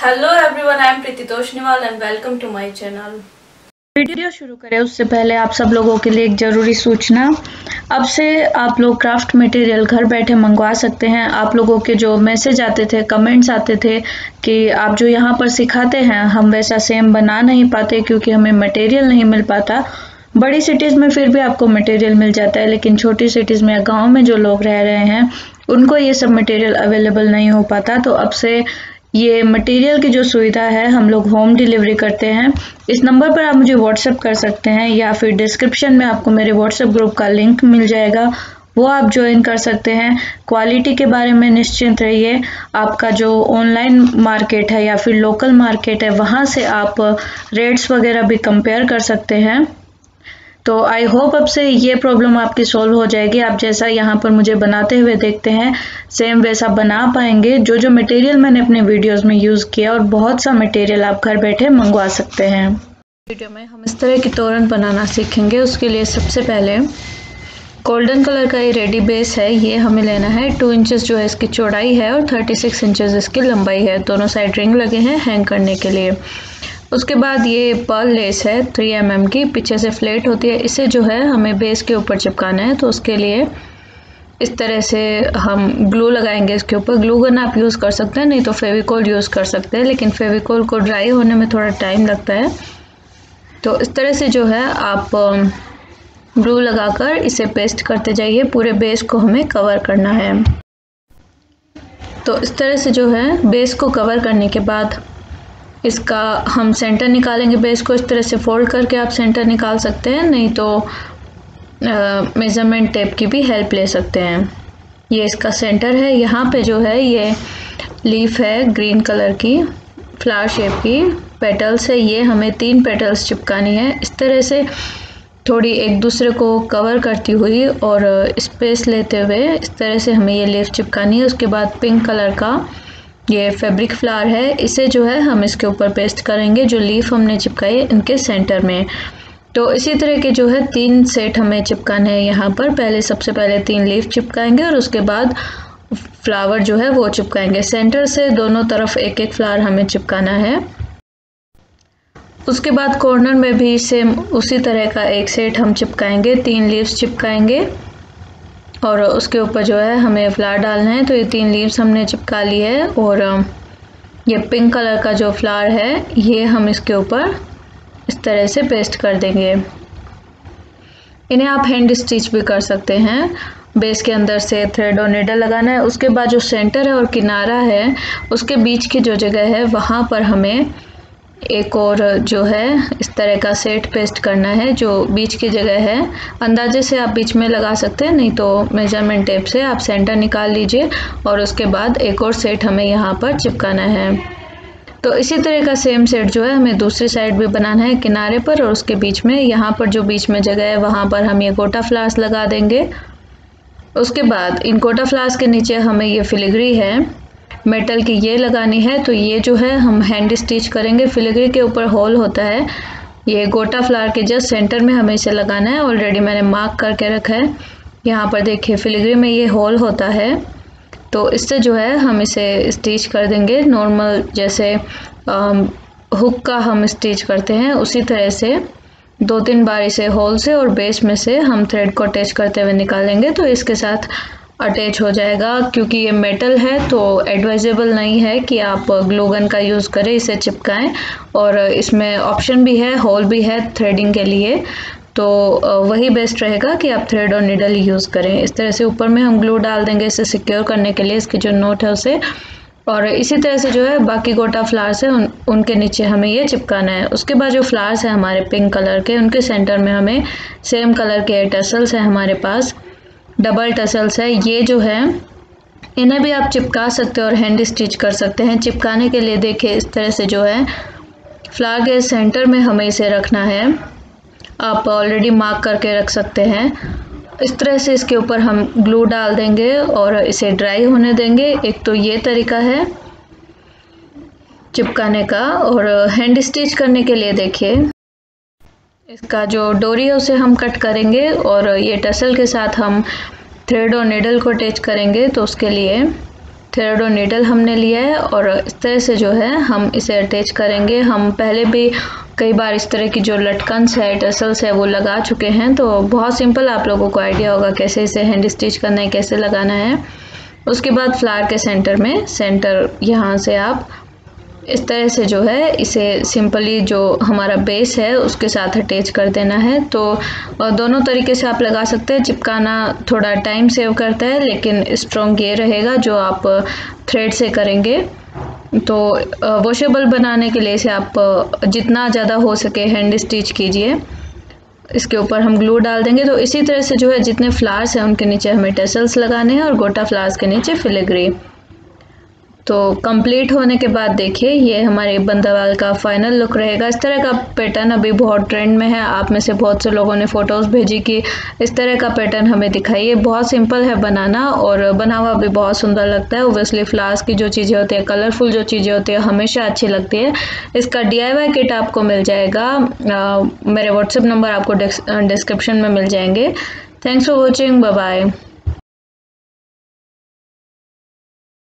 Hello everyone, I am Preeti Toshniwal and welcome to my channel. Video शुरू करें उससे पहले आप सब लोगों के लिए एक ज़रूरी सूचना। अब से आप लोग क्राफ्ट मटेरियल घर बैठे मंगवा सकते हैं। आप लोगों के जो मैसेज आते थे, कमेंट्स आते थे कि आप जो यहाँ पर सिखाते हैं हम वैसा सेम बना नहीं पाते क्योंकि हमें मटेरियल नहीं मिल पाता। बड़ी सिटीज़ में फिर भी आपको मटेरियल मिल जाता है, लेकिन छोटी सिटीज़ में या गाँव में जो लोग रह रहे हैं उनको ये सब मटेरियल अवेलेबल नहीं हो पाता। तो अब से ये मटेरियल की जो सुविधा है हम लोग होम डिलीवरी करते हैं। इस नंबर पर आप मुझे व्हाट्सएप कर सकते हैं या फिर डिस्क्रिप्शन में आपको मेरे व्हाट्सएप ग्रुप का लिंक मिल जाएगा, वो आप ज्वाइन कर सकते हैं। क्वालिटी के बारे में निश्चिंत रहिए। आपका जो ऑनलाइन मार्केट है या फिर लोकल मार्केट है वहाँ से आप रेट्स वगैरह भी कंपेयर कर सकते हैं। तो आई होप अब से ये प्रॉब्लम आपकी सॉल्व हो जाएगी। आप जैसा यहाँ पर मुझे बनाते हुए देखते हैं सेम वैसा बना पाएंगे। जो जो मटेरियल मैंने अपने वीडियोस में यूज़ किया और बहुत सा मटेरियल आप घर बैठे मंगवा सकते हैं। वीडियो में हम इस तरह की तोरण बनाना सीखेंगे। उसके लिए सबसे पहले गोल्डन कलर का ये रेडी बेस है, ये हमें लेना है। 2 इंचेस जो है इसकी चौड़ाई है और 36 इंचेस इसकी लंबाई है। दोनों साइड रिंग लगे हैं हैंग करने के लिए। उसके बाद ये पर्ल लेस है 3 mm की, पीछे से फ्लेट होती है। इसे जो है हमें बेस के ऊपर चिपकाना है। तो उसके लिए इस तरह से हम ग्लू लगाएंगे इसके ऊपर। ग्लू गन आप यूज़ कर सकते हैं, नहीं तो फेविकोल यूज़ कर सकते हैं, लेकिन फेविकोल को ड्राई होने में थोड़ा टाइम लगता है। तो इस तरह से जो है आप ग्लू लगाकर इसे पेस्ट करते जाइए। पूरे बेस को हमें कवर करना है। तो इस तरह से जो है बेस को कवर करने के बाद इसका हम सेंटर निकालेंगे। बेस को इस तरह से फोल्ड करके आप सेंटर निकाल सकते हैं, नहीं तो मेज़रमेंट टेप की भी हेल्प ले सकते हैं। ये इसका सेंटर है। यहाँ पे जो है ये लीफ है ग्रीन कलर की, फ्लावर शेप की पेटल्स है। ये हमें 3 पेटल्स चिपकानी है इस तरह से, थोड़ी एक दूसरे को कवर करती हुई और स्पेस लेते हुए इस तरह से हमें ये लीफ चिपकानी है। उसके बाद पिंक कलर का ये फैब्रिक फ्लावर है, इसे जो है हम इसके ऊपर पेस्ट करेंगे जो लीफ हमने चिपकाई है इनके सेंटर में। तो इसी तरह के जो है 3 सेट हमें चिपकाने हैं यहाँ पर। पहले सबसे पहले 3 लीफ चिपकाएंगे और उसके बाद फ्लावर जो है वो चिपकाएंगे। सेंटर से दोनों तरफ एक एक फ्लावर हमें चिपकाना है। उसके बाद कॉर्नर में भी सेम उसी तरह का एक सेट हम चिपकाएंगे, 3 लीव्स चिपकाएंगे और उसके ऊपर जो है हमें फ्लावर डालना है। तो ये 3 लीव्स हमने चिपका ली है और ये पिंक कलर का जो फ्लावर है ये हम इसके ऊपर इस तरह से पेस्ट कर देंगे। इन्हें आप हैंड स्टिच भी कर सकते हैं। बेस के अंदर से थ्रेड और नीडल लगाना है। उसके बाद जो सेंटर है और किनारा है उसके बीच की जो जगह है वहाँ पर हमें एक और जो है इस तरह का सेट पेस्ट करना है जो बीच की जगह है। अंदाजे से आप बीच में लगा सकते हैं, नहीं तो मेजरमेंट टेप से आप सेंटर निकाल लीजिए और उसके बाद एक और सेट हमें यहाँ पर चिपकाना है। तो इसी तरह का सेम सेट जो है हमें दूसरी साइड भी बनाना है किनारे पर और उसके बीच में। यहाँ पर जो बीच में जगह है वहाँ पर हम ये गोटा फ्लावर्स लगा देंगे। उसके बाद इन गोटा फ्लावर्स के नीचे हमें ये फिलिग्री है मेटल की, ये लगानी है। तो ये जो है हम हैंड स्टिच करेंगे। फिलिग्री के ऊपर होल होता है, ये गोटा फ्लावर के जस्ट सेंटर में हमें इसे लगाना है। ऑलरेडी मैंने मार्क करके रखा है। यहाँ पर देखिए फिलिग्री में ये होल होता है, तो इससे जो है हम इसे स्टिच कर देंगे। नॉर्मल जैसे हुक का हम स्टिच करते हैं उसी तरह से 2-3 बार इसे होल से और बेस में से हम थ्रेड को अटैच करते हुए निकालेंगे तो इसके साथ अटैच हो जाएगा। क्योंकि ये मेटल है तो एडवाइजेबल नहीं है कि आप ग्लू गन का यूज़ करें, इसे चिपकाएं। और इसमें ऑप्शन भी है, होल भी है थ्रेडिंग के लिए, तो वही बेस्ट रहेगा कि आप थ्रेड और नीडल यूज़ करें। इस तरह से ऊपर में हम ग्लू डाल देंगे इसे सिक्योर करने के लिए, इसकी जो नोट है उसे। और इसी तरह से जो है बाकी गोटा फ्लावर्स है उनके नीचे हमें ये चिपकाना है। उसके बाद जो फ्लावर्स है हमारे पिंक कलर के, उनके सेंटर में हमें सेम कलर के टसल्स है हमारे पास, डबल टसल्स है। ये जो है इन्हें भी आप चिपका सकते हैं और हैंड स्टिच कर सकते हैं। चिपकाने के लिए देखिए इस तरह से जो है फ्लावर के सेंटर में हमें इसे रखना है। आप ऑलरेडी मार्क करके रख सकते हैं। इस तरह से इसके ऊपर हम ग्लू डाल देंगे और इसे ड्राई होने देंगे। एक तो ये तरीका है चिपकाने का, और हैंड स्टिच करने के लिए देखिए इसका जो डोरी है उसे हम कट करेंगे और ये टसल के साथ हम थ्रेड और नीडल को अटैच करेंगे। तो उसके लिए थ्रेड और नीडल हमने लिया है और इस तरह से जो है हम इसे अटैच करेंगे। हम पहले भी कई बार इस तरह की जो लटकन्स है, टसल्स है, वो लगा चुके हैं, तो बहुत सिंपल आप लोगों को आइडिया होगा कैसे इसे हैंड स्टिच करना है, कैसे लगाना है। उसके बाद फ्लावर के सेंटर में यहाँ से आप इस तरह से जो है इसे सिंपली जो हमारा बेस है उसके साथ अटैच कर देना है। तो दोनों तरीके से आप लगा सकते हैं। चिपकाना थोड़ा टाइम सेव करता है, लेकिन स्ट्रॉन्ग ये रहेगा जो आप थ्रेड से करेंगे। तो वॉशेबल बनाने के लिए इसे आप जितना ज़्यादा हो सके हैंड स्टिच कीजिए। इसके ऊपर हम ग्लू डाल देंगे। तो इसी तरह से जो है जितने फ्लावर्स हैं उनके नीचे हमें टसल्स लगाने हैं और गोटा फ्लावर्स के नीचे फिलिग्री। तो कंप्लीट होने के बाद देखिए ये हमारे बंदावाल का फाइनल लुक रहेगा। इस तरह का पैटर्न अभी बहुत ट्रेंड में है। आप में से बहुत से लोगों ने फ़ोटोज़ भेजी कि इस तरह का पैटर्न हमें दिखाइए। बहुत सिंपल है बनाना और बना हुआ भी बहुत सुंदर लगता है। ओब्वियसली फ्लावर्स की जो चीज़ें होती है, कलरफुल जो चीज़ें होती है, हमेशा अच्छी लगती है। इसका DIY किट आपको मिल जाएगा। मेरे व्हाट्सएप नंबर आपको डिस्क्रिप्शन में मिल जाएंगे। Thanks for watching. Bye bye.